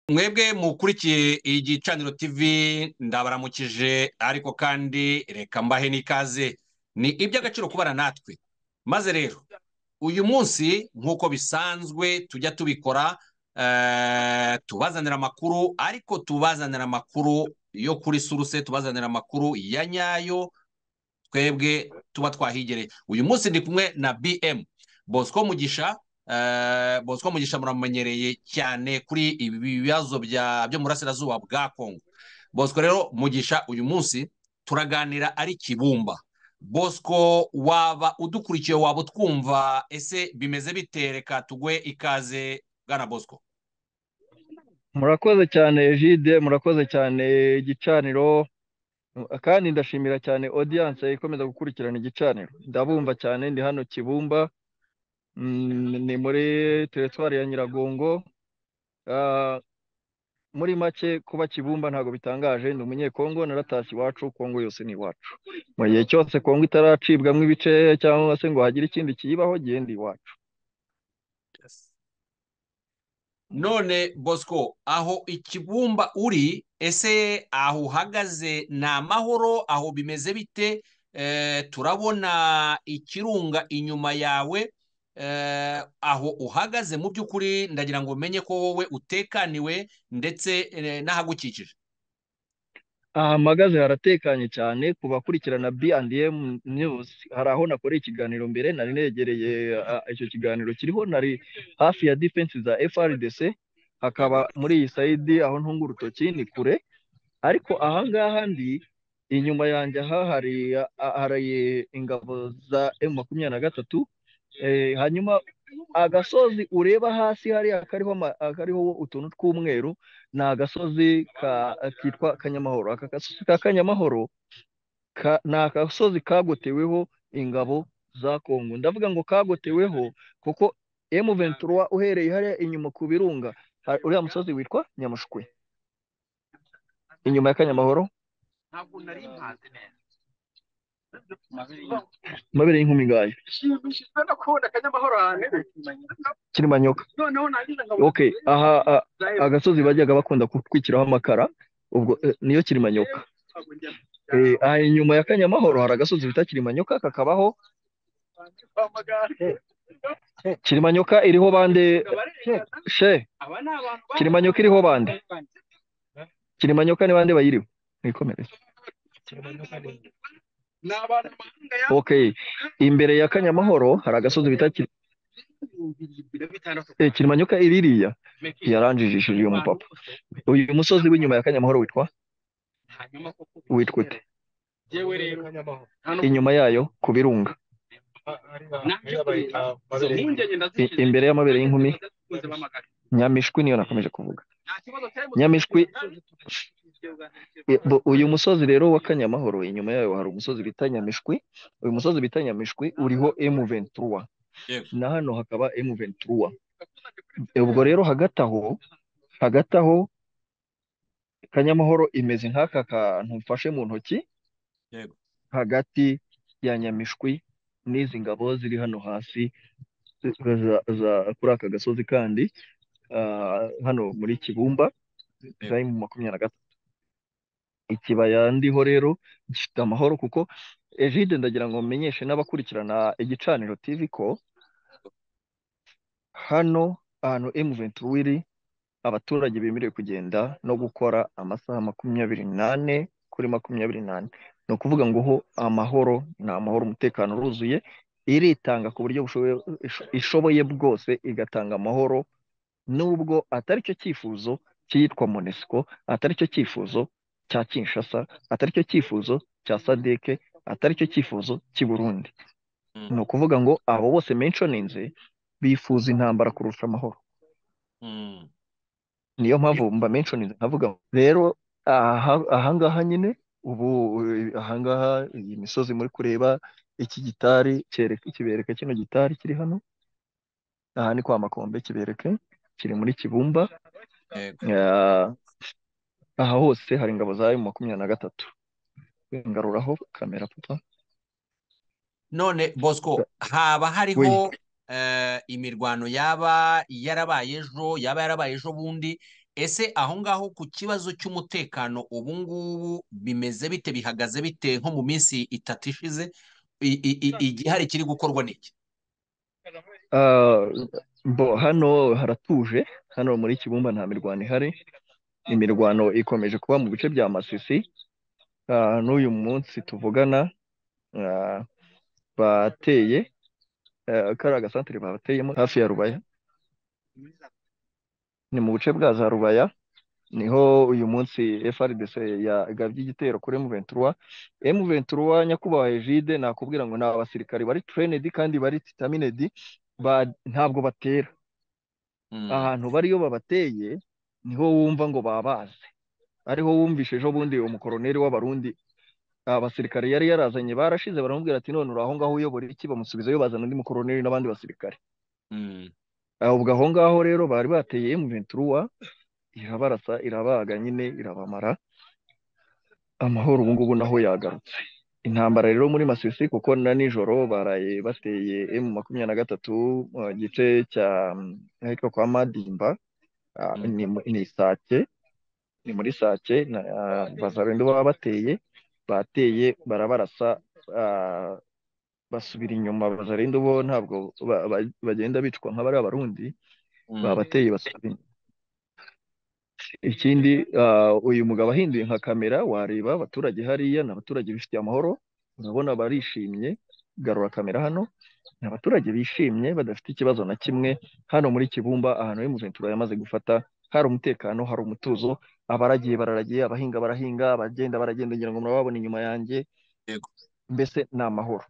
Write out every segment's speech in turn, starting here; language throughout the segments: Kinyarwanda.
Mwebwe mukurikiye igicaniro TV ndabaramukije, ariko kandi reka mbahe n'ikaze. Ni iby'agaciro kubana natwe. Maze rero uyu munsi nk'uko bisanzwe tujya tubikora, tubazanira amakuru, ariko tubazanira amakuru yo kuri suruse, tubazanira amakuru ya nyayo twebwe tuba twahigereye. Uyu munsi ndi kumwe na BM Bosco Mugisha. Bosco Mugisha muramenyereye cyane kuri ibi bibazo byo mu burasirazuba bwa Kongo. Bosco rero Mugisha uyu munsi turaganira ari Kibumba. Bosco, waba udukurikiye, waba utwumva, ese bimeze bite? Reka tugwe ikaze bwana Bosco. Murakoze cyane Egide, murakoze cyane igicaniro, kandi ndashimira cyane audience ikomeza gukurikirana igicaniro. Ndabumva cyane, ndi hano Kibumba, ni muri teritwari ya Nyiragongo. Muri make kuba Kibumba ntabwo bitangaje, ndi umunyekongo, naratashye iwacu. Kongo yose ni iwacu. Mu gihe cyose Kongo itaracibwamo ibice cyangwa se ngo hagire ikindi kiyibaho, genda iwacu. None Bosco, aho Ikibumba uri, ese aho uhagaze ni amahoro? Aho bimeze bite? Turabona ikirunga inyuma yawe. Aho uhagaze mu by'ukuri ndagira ngo umenye ko wowe utekaniwe ndetse n'ahagukikije. Aha mpagaze haratekanye cyane. Ku bakurikirana B&M News, hari aho nakoreye ikiganiro mbere, nari negereye icyo kiganiro kiriho, nari hafi ya defense za FRDC, hakaba muri iyi sayidi aho ntunga urutoki ni kure, ariko ahangaha ndi inyuma yanjye aha hari ingabo za M23. Hanyuma agasozi ureba hasi hariya kariho utuntu tw'umweru, ni agasozi kitwa Kanyamahoro. Aka gasozi ka Kanyamahoro ni agasozi kagoteweho ingabo za Kongo. Ndavuga ngo kagoteweho kuko M23 uhereye hariya inyuma ku birunga, uriya musozi witwa Nyamushwi inyuma ya Kanyamahoro. Ntabwo nari mpazi neza. Mabere y'inkumi ngayo Shimishijwe no kubona Kanyamahoro ahantu Kilimanyoka. noneho nagize ngo Okay, aha agasozi bajyaga bakunda kutwikiraho amakara, ubwo niyo Kilimanyoka. Aha inyuma ya Kanyamahoro hari agasozi bita Kilimanyoka, kakabaho Kilimanyoka iriho bande she Kilimanyoka iriho bande Kilimanyoka ni bande bayiriho mwikomereze. Okay, imbere ya Kanyamahoro hari agasozi bita Kilimanyoka iririya yaranjijishije uyu mupapa. Uyu musozi w'inyuma ya Kanyamahoro witwa ute? Inyuma yayo ku birunga, imbere y'amabere y'inkumi, Nyamishwi niyo nakomeje kuvuga. Nyamishwi. Uyu musozi rero wa Kanyamahoro, inyuma yayo hari umusozi bita Nyamishwi. Uyu musozi bita Nyamishwi uriho M23, na hano hakaba M23. Ubwo rero hagati aho Kanyamahoro imeze nk'aka kantu mfashe mu ntoki, hagati ya Nyamishwi n'izi ngabo ziri hano hasi kuri aka gasozi kandi hano muri Kibumba zari mu 23. Ikibaya ndiho rero gifite amahoro, kuko Egide ndagira ngo menyeshe n'abakurikirana igicaniro TV ko hano ahantu M23 iri, abaturage bemerewe kugenda no gukora amasaha 28 kuri 28. Ni ukuvuga ngo ho amahoro, ni amahoro, umutekano uruzuye, iritanga ku buryo ishoboye bwose, igatanga amahoro, nubwo atari cyo cyifuzo cyitwa MONUSCO, atari cyo cyifuzo cya Kinshasa, atari cyo cyifuzo cya SADC, atari cyo cyifuzo cy'i Burundi. Ni ukuvuga ngo abo bose mentioninze bifuza intambara kurusha amahoro. Niyo mpamvu mba mentioninze nkavuga rero ahangaha nyine ubu, ahangaha iyi misozi muri kureba, iki gitari kibereka kino gitari kiri hano, aha ni kwa Makombe, kibereke kiri muri Kibumba. Aha hose hari ingabo za M23. Ngaruraho kamera papa. None Bosco, haba hariho imirwano yaba yarabaye ejo bundi, ese aho ngaho ku kibazo cy'umutekano ubu ngubu bimeze bite, bihagaze bite nko mu minsi itatu ishize, igihari kiri gukorwa n'iki? Ah, hano haratuje, hano muri Kibumba nta mirwano ihari. Imirwano ikomeje kuba mu bice bya Masisi. N'uyu munsi tuvugana ah, bateye kariya gasantere bateyemo hafi ya Rubaya, ni mu buce bwa za Rubaya, niho uyu munsi FRDC yagabye igitero kuri M23. M23 nyakubahwa Egide, nakubwira ngo ni abasirikari bari trained kandi bari determined, ntabwo batera. Ahantu bariyo babateye niho wumva ngo babaze, ariho wumvishe ejo bundi umukoroneri w'abarundi abasirikare yari yarazanye barashize, baramubwira ati none uraho ngaho uyobora iki, bamusubizayo bazana undi mukoroneri n'abandi basirikare. Ubwo aho ngaho rero bari bateye M23, irabarasa irabaga nyine irabamara, amahoro ubu ngubu naho yagarutse. Intambara rero muri Masisi kuko na nijoro baraye bateye M23 mu gice cya ahitwa kwa Madimba, ni Sake, ni muri Sake. Bazarendo baba bateye barabarasa, basubira inyuma. Bazarendo bo ntabwo bagenda bicwa nk'abari abarundi, babateye basubira. Ikindi uyu mugabo ahinduye nka kamera, wareba abaturage hariya, ni abaturage bifitiye amahoro, urabona barishimye. Garura kamera hano, ni abaturage bishimye badafite ikibazo na kimwe. Hano muri Kibumba ahantu M23 yamaze gufata hari umutekano, hari umutuzo. Abaragiye bararagiye, abahinga barahinga, abagenda baragenda, ngira ngo murababona inyuma yanjye. Mbese ni amahoro.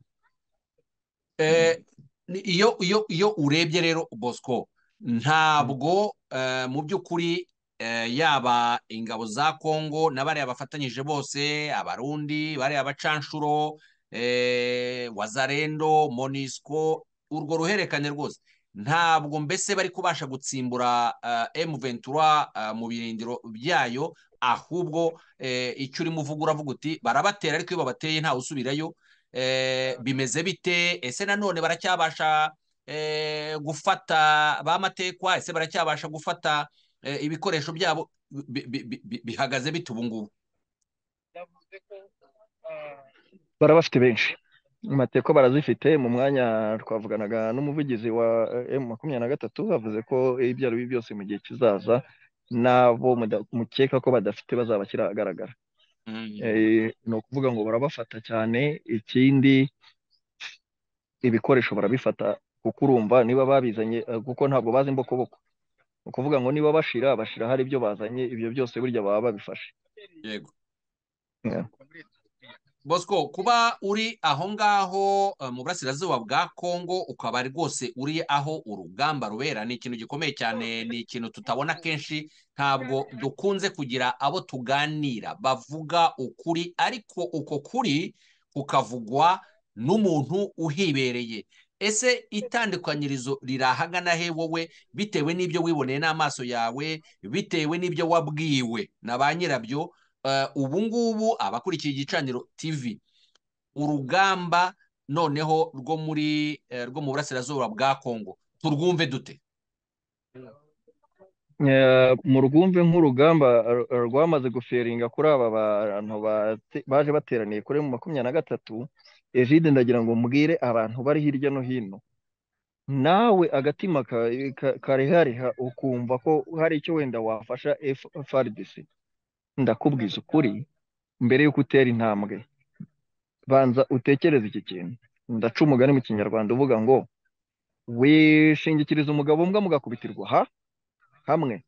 Iyo urebye rero Bosco, ntabwo mu by'ukuri yaba ingabo za Kongo na bariya bafatanyije bose, abarundi bariya abacanshuro, Wazarendo, Monisco, urwo ruhererekane rwose ntabwo mbese bari kubasha gutsimbura M23 mu birindiro byayo, ahubwo icyo urimo uvuga uravuga uti barabatera, ariko iyo babateye ntawe usubirayo. Bimeze bite? Ese nanone baracyabasha gufata ba matekwa? Ese baracyabasha gufata ibikoresho byabo? Bihagaze bite ubu ngubu? Barabafite benshi, amateko barazifite. mu mwanya twavuganaga n'umuvugizi wa M23, bavuze ko ibyo ari byo byose mu gihe kizaza nabo mukeka ko badafite bazabashyira ahagaragara. Ni ukuvuga ngo barabafata cyane. Ikindi ibikoresho barabifata, kuko urumva niba babizanye, kuko ntabwo bazi imbokoboko. Ni ukuvuga ngo niba bashira hari ibyo bazanye, ibyo byose burya baba babifashe. Yego. Bosco, kuba uri aho ngaho mu burasirazuba bwa Kongo, ukaba rwose uri aho urugamba rubera, ni ikintu gikomeye cyane, ni ikintu tutabona kenshi. Ntabwo dukunze kugira abo tuganira bavuga ukuri, ariko uko kuri kukavugwa n'umuntu uhibereye. Ese itandukanyirizo rirahagana he wowe, bitewe n'ibyo wiboneye n'amaso yawe, bitewe n'ibyo wabwiwe na ba nyirabyo? Ubu ngubu abakurikiye Igicaniro TV, urugamba noneho rwo mu burasirazuba bwa Kongo turwumve dute? Mu rwumve nk'urugamba rwamaze guferinga kuri aba bantu baje bateraniye kuri M23. Egide, ndagira ngo mbwire abantu bari hirya no hino, nawe agatima karehareha ukumva ko hari icyo wenda wafasha FARDC, ndakubwiza ukuri, mbere y'uko utera intambwe banza utekereze iki kintu. Ndaca umugani mu Kinyarwanda uvuga ngo wishingikiriza umugabo mbwa mugakubitirwa hamwe.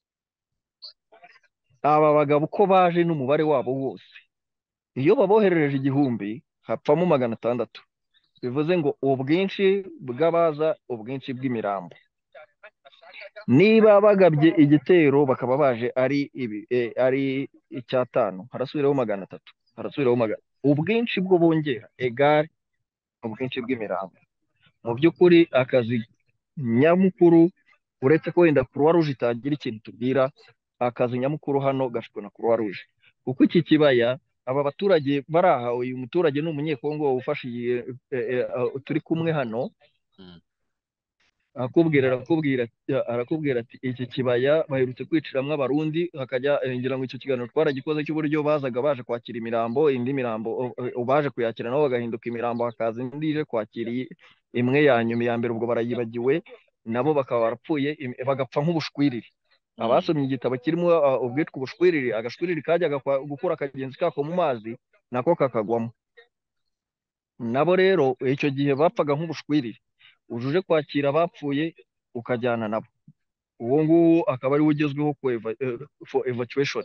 Aba bagabo uko baje n'umubare wabo wose, iyo baboherereje 1000 hapfamo 600, bivuze ngo ubwinshi bw'abaza, ubwinshi bw'imirambo. Niba bagabye igitero bakaba baje ari 5, harasubiraho 300, harasubiraho 100. Ubwinshi bwo bongera egare ubwinshi bw'imirambo. Mu by'ukuri akazi nyamukuru, uretse ko wenda Croix Rouge itagira ikintu tubwira, akazi nyamukuru hano gafitwe na Croix Rouge, kuko iki kibaya aba baturage bari aha, uyu muturage ni umunyekongo ufashe turi kumwe hano, arakubwira ati iki kibaya baherutse kwiciramwo abarundi hakajya ngira ngo icyo kiganiro twaragikoze cy'uburyo bazaga baje kwakira imirambo, indi mirambo baje kuyakira nabo bagahinduka imirambo, hakaza indi ije kwakira imwe ya nyuma, iya mbere ubwo barayibagiwe, nabo bakaba barapfuye bagapfa nk'ubushwiriri. Abasomye igitabo kirimo ubwitwa ubushwiriri, agashwiriri kajyaga gukura akagenzi kako mu mazi nako kakagwamo. Nabo rero icyo gihe bapfaga nk'ubushwiriri, uje kwakira abapfuye ukajyana nabo, uwo nguwo akaba ariwe ugezweho for evacuation.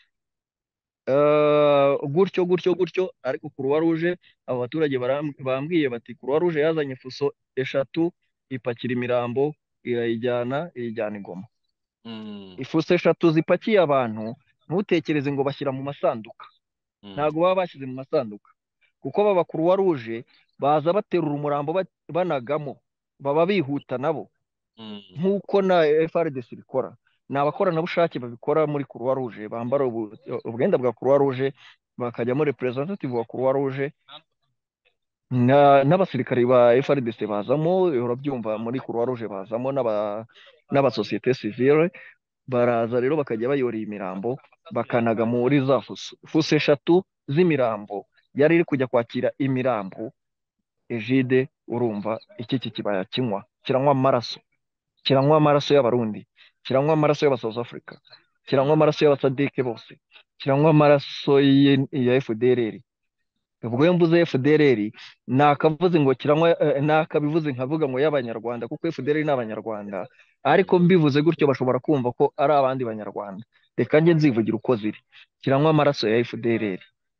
Gutyo gutyo gutyo, ariko Croix Rouge, abo baturage bambwiye bati Croix Rouge yazanye fuso 3 ipakira imirambo iyijyana i Goma. Ifuso 3 zipakiye abantu, ntutekereze ngo bashyira mu masanduka, ntabwo baba bashyize mu masanduka, kuko baba Croix Rouge baza baterura umurambo banagamo, baba bihuta nabo nk'uko na FARDC bikora. Ni abakoranabushake babikora muri Croix Rouge, bambara ubwenda bwa Croix Rouge, bakajyamo representative wa Croix Rouge, n'abasirikari ba FARDC bazamo, urabyumva, muri Croix Rouge bazamo n'abasosiyete sivile. Baraza rero bakajya bayora imirambo bakanaga muri za fuso 3 z'imirambo, yari iri kujya kwakira imirambo. Egide, urumva iki kibaya kiranywa amaraso y'abarundi, kiranywa amaraso y'aba South Africa, kiranywa amaraso y'abasadike bose, kiranywa amaraso ya FDLR. Ubwo iyo mvuze FDLR nakavuze ngo kiranywa, nakabivuze nkavuga ngo y'abanyarwanda, kuko FDLR ni abanyarwanda, ariko mbivuze gutyo bashobora kumva ko ari abandi banyarwanda. Reka njye nzivugira uko ziri, kiranywa amaraso ya FDLR.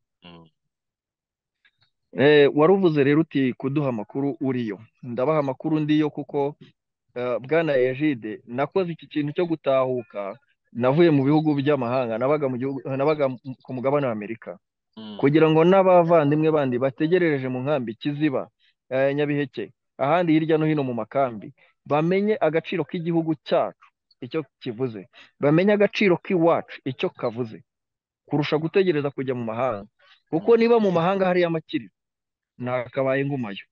Waruvuze rero uti kuduha amakuru uriyo, ndabaha amakuru ndiyo, kuko bwana Egide, nakoze iki kintu cyo gutahuka, navuye mu bihugu by'amahanga, nabaga ku mugabane wa Amerika, kugira ngo n'abavandimwe bandi bategerereje mu nkambi Kiziba, Nyabiheke, ahandi hirya no hino mu makambi, bamenye agaciro k'igihugu cyacu icyo kivuze, bamenye agaciro k'iwacu icyo kavuze, kurusha gutegereza kujya mu mahanga, kuko niba mu mahanga hariyo amakiriro nakabaye ngumayo.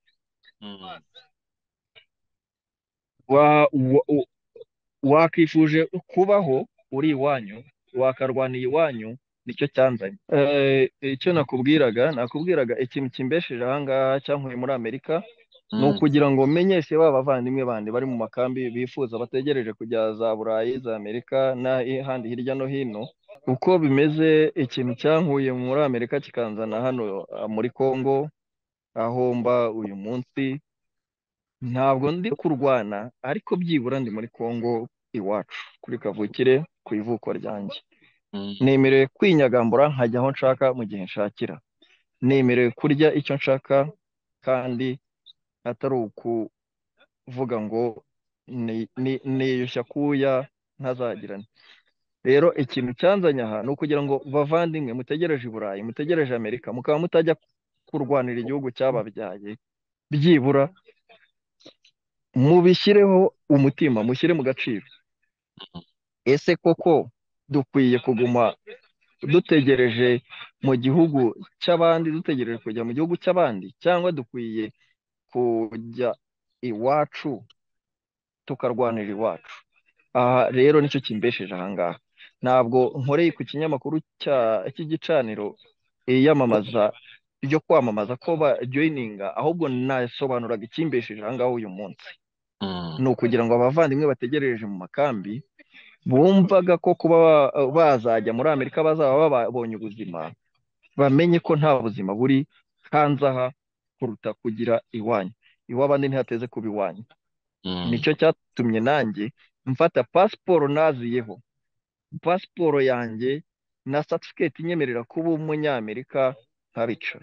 Wakifuje kubaho uri iwanyu, wakarwaniye iwanyu, nicyo cyanzanye. Icyo nakubwiraga ikintu kimbesheje ahangaha cyankuye muri Amerika, ni ukugira ngo menyeshe ba bavandimwe bandi bari mu makambi bifuza bategereje kujya za Burayi, za Amerika n'ahandi hirya no hino, uko bimeze. Ikintu cyankuye muri Amerika kikanzana hano muri Congo, aho mba uyu munsi. Ntabwo ndi kurwana, ariko byibura ndi muri Congo iwacu, kuri kavukire, ku ivuko ryanjye. Nemerewe kwinyagambura nkajya aho nshaka mu gihe nshakira, nemerewe kurya icyo nshaka, kandi atari ukuvuga ngo niyushya kuya ntazagirane. Rero ikintu cyanzanye aha ni ukugira ngo bavandimwe mutegereje i Burayi, mutegereje Amerika, mukaba mutajya kurwanira igihugu cyababyaye, byibura mubishyireho umutima, mushyire mu gaciro. Ese koko dukwiye kuguma dutegereje mu gihugu cy'abandi, dutegereje kujya mu gihugu cy'abandi, cyangwa dukwiye kujya iwacu tukarwanira iwacu? Aha rero nicyo kimbesheje ahangaha. Ntabwo nkoreye ku kinyamakuru cy'igicaniro iyamamaza ryo kwamamaza ko bajoyininga, ahubwo nasobanuraga ikimbesheje ahangaha uyu munsi. Ni ukugira ngo abavandimwe bategereje mu makambi bumvaga ko kuba bazajya muri Amerika bazaba babonye ubuzima, bamenye ko nta buzima buri hanze aha kuruta kugira iwanyu. Iw'abandi ntihateze kuba iwanyu. Nicyo cyatumye nanjye mfata pasiporo naziyeho, pasiporo yanjye na certificate inyemerera kuba umunyamerika nkabica.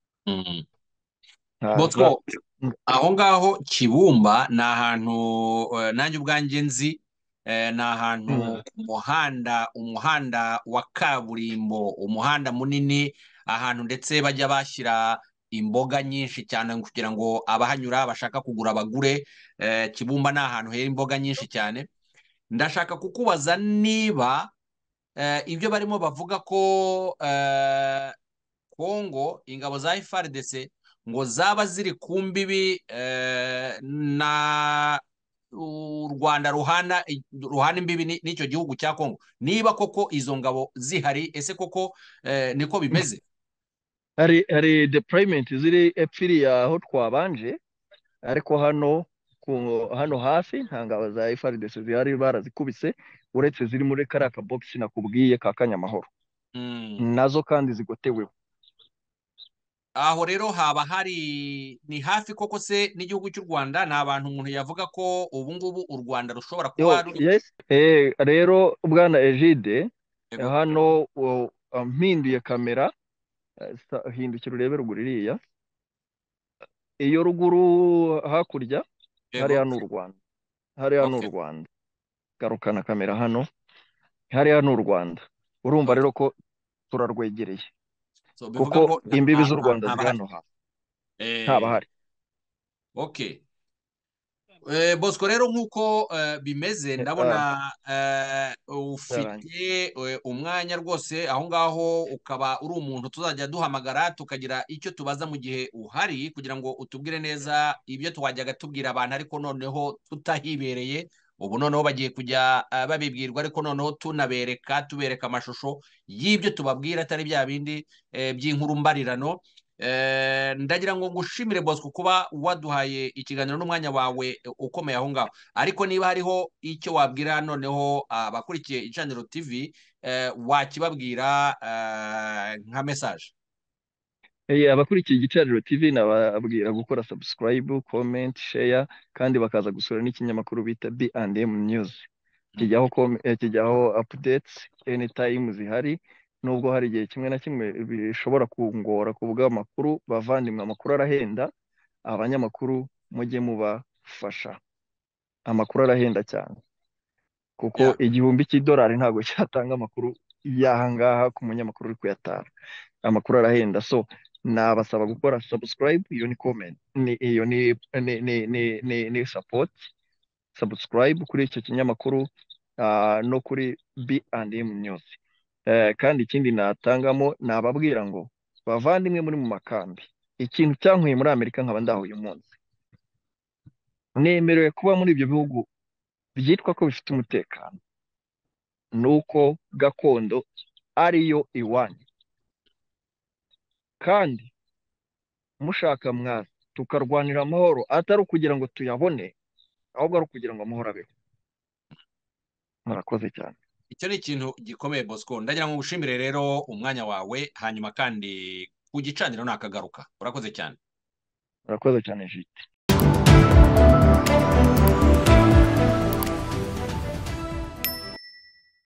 Bosco, aho ngaho Kibumba ni ahantu nanjye ubwanjye nzi, ni ahantu ku umuhanda wa kaburimbo, umuhanda munini, ahantu ndetse bajya bashyira imboga nyinshi cyane kugira ngo abahanyura bashaka kugura bagure. Kibumba ni ahantu hera imboga nyinshi cyane. Ndashaka kukubaza niba ibyo barimo bavuga ko Kongo, ingabo za FARDC ngo zaba ziri ku mbibi u Rwanda ruhana imbibi n'icyo gihugu cya Kongo, niba koko izo ngabo zihari, ese koko niko bimeze? hari deployment ziri epfiriya aho twabanje, ariko hano hafi nta ngabo za FARDC zihari, barazikubise, uretse ziri muri kariya kabogisi nakubwiye ka Kanyamahoro, nazo kandi zigoteweho. Aho rero haba ni hafi koko se n'igihugu cy'u Rwanda? Ni abantu umuntu yavuga ko ubu ngubu u Rwanda rushobora kuba rero bwana Egide, hano mpinduye kamera, hindukira urebe ruguru iriya, iyo ruguru hakurya hariya ni u Rwanda, hariya ni u Rwanda, garukana kamera hano, hariya ni u Rwanda. Urumva rero ko turarwegereye, kuko imbibi z'u Rwanda ziri hano hafi, ntabahari. Okay. Bosco, rero nk'uko bimeze ndabona ufite umwanya rwose aho ngaho, ukaba uri umuntu tuzajya duhamagara tukagira icyo tubaza mu gihe uhari, kugira ngo utubwire neza ibyo twajyaga tubwira abantu ariko noneho tutahibereye. Ubu noneho bagiye kujya babibwirwa, ariko noneho tubereka amashusho y'ibyo tubabwira, atari bya bindi by'inkuru mbarirano. Ndagira ngo ngushimire Bosco kuba waduhaye ikiganiro n'umwanya wawe ukomeye aho ngaho, ariko niba hariho icyo wabwira noneho abakurikiye Igicaniro TV wakibabwira nka message. Abakurikiye Igicaniro TV nababwira gukora subscribe, comment, share, kandi bakaza gusura n'ikinyamakuru bita B&M News, kijyaho updates anytime zihari, nubwo hari igihe kimwe na kimwe bishobora kungora kuvuga amakuru. Bavandimwe, amakuru arahenda, abanyamakuru mujye mubafasha, amakuru arahenda cyane, kuko $1,000 cy'idolari ntabwo cyatanga amakuru y'ahangaha ku munyamakuru uri kuyatara. Amakuru arahenda, so nabasaba gukora subscribe, iyo ni comment, iyo ni support. Subscribe kuri icyo kinyamakuru no kuri B&M News. Kandi ikindi natangamo, nababwira ngo bavandimwe muri mu makambi, ikintu cyankuye muri Amerika nkaba ndaho uyu munsi, nemerewe kuba muri ibyo bihugu byitwa ko bifite umutekano, nuko gakondo ariyo iwanyu, kandi mushaka mwaza tukarwanira amahoro, atari ukugira ngo tuyabone, ahubwo ari ukugira ngo amahoro abeho. Murakoze cyane. Icyo ni ikintu gikomeye Bosco, ndagira ngo ngushimire rero umwanya wawe, hanyuma kandi ku Gicaniro nakagaruka. Urakoze cyane. Urakoze cyane Jite.